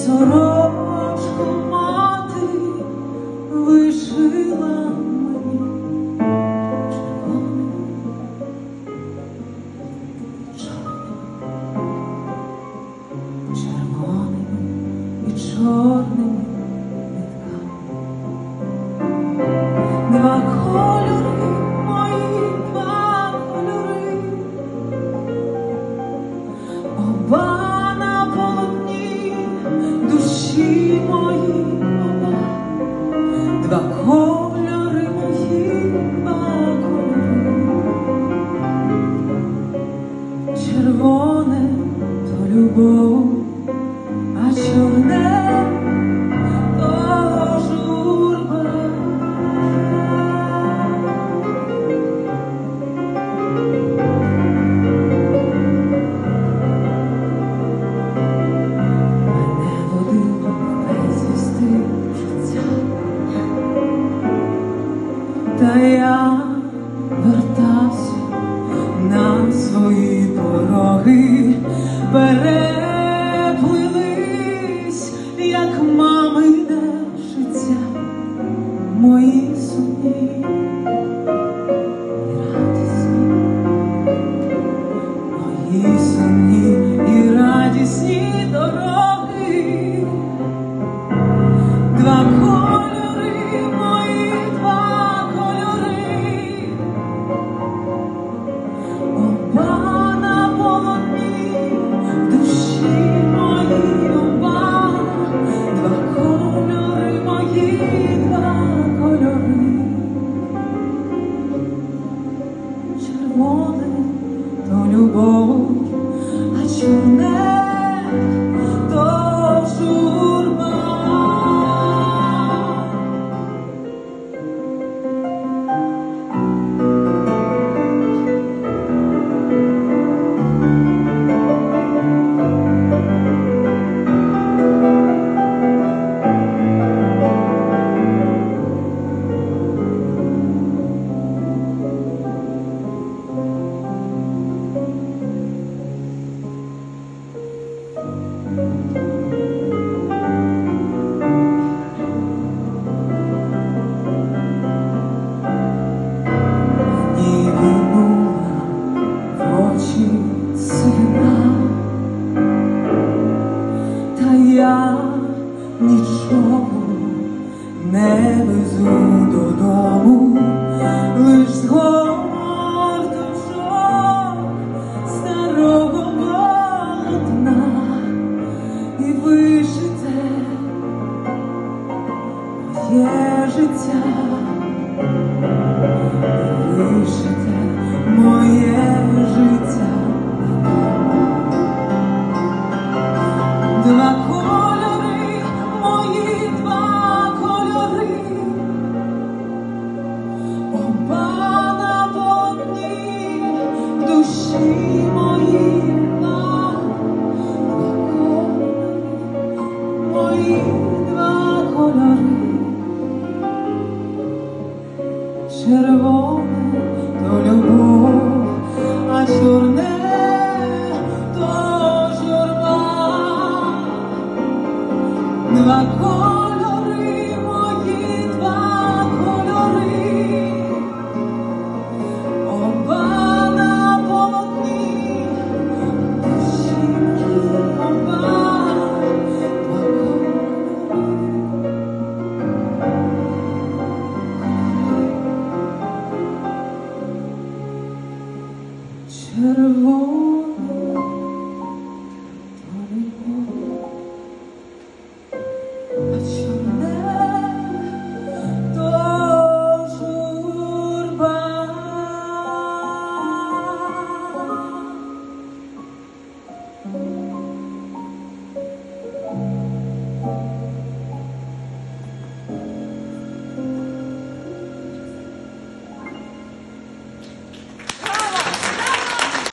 сорочку мати вишила мені червоним і чорним нитками. Два кольори мої, два кольори, оба на полотні душі мої, оба. Два кольори мої, два кольори. Червоне то любов, а чорне то журба. Мене водило безвісти життя, та я вертався на свої пороги. Переплились, як мамине життя, мої сумні і радісні, мої сумні і радісні дороги. Два кольори мої, два кольори, оба на полотні душі мої, оба. Два кольори мої, два кольори. Червоне то любов, а чорне то журба. Я нічого не везу додому, лиш згорточок старого полотна і вишите моє життя, вишите моє життя. Два кольори мої, два кольори, оба на полотні душі мої, два кольори мої, два кольори. Червоне то любов, а чорне то журба. Два кольори